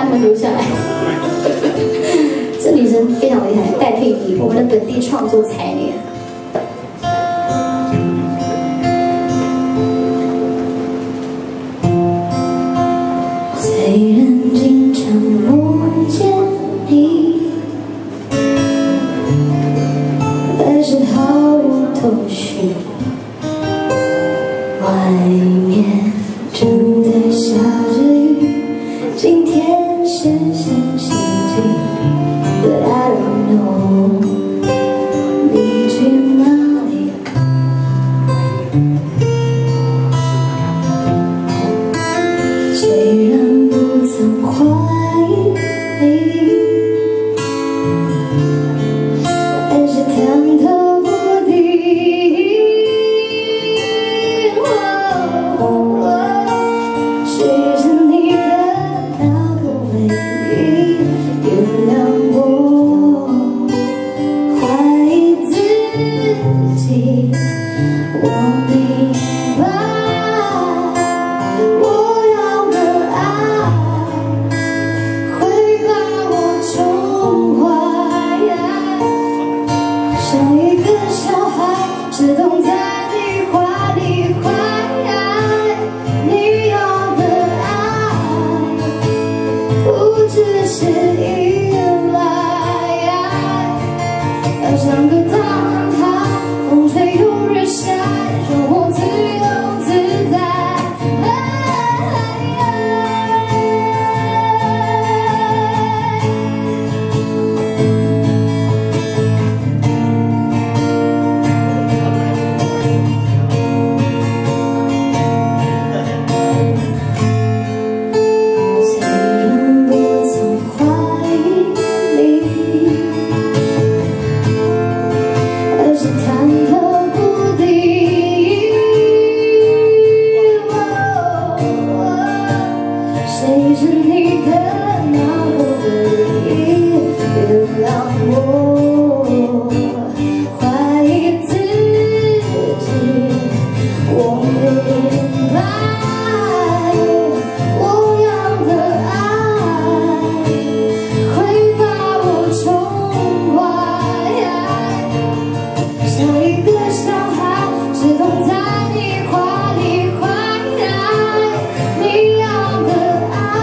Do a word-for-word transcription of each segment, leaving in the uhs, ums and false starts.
们留下来。这女生非常厉害，戴佩妮，我们的本地创作才女。虽然经常梦见你，但是毫无头绪。外面正在下着雨，今天是星期几 ？But I don't know， 你去哪里？虽然不曾怀疑你，但是忐忑不定。 我明白，我要的爱会把我宠坏，像一个小孩自动在你怀里怀。你要的爱不只是依赖，要像个大男孩，风吹又日晒。 生活自由自在，虽然不曾怀疑你，而是忐忑不定。 谁是你的那个唯一？别让我怀疑自己。我明白，我要的爱会把我宠坏，像一个小孩自动在你怀里怀。你要的。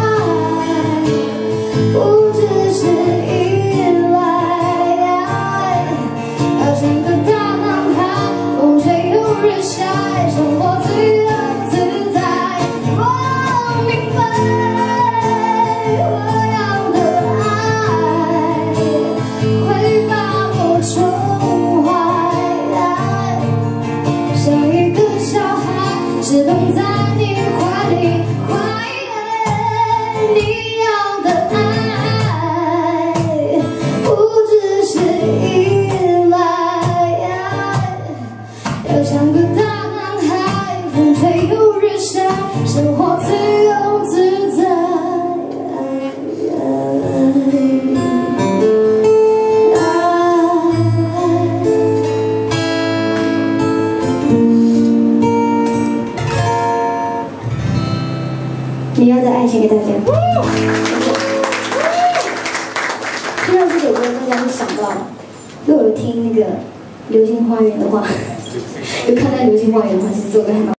不只是依赖，要像个大男孩，风吹又日晒，生活自由自在。我明白，我要的爱会把我宠坏，像一个小孩，自动在你怀里怀。你要的爱。 要像个大男孩，风吹又日晒，生活自由自在。你要的爱情给大家。听到这首歌，大家会想到，如果有听那个《流星花园》的话。有看到《流星花园》的话，其实做的还蛮。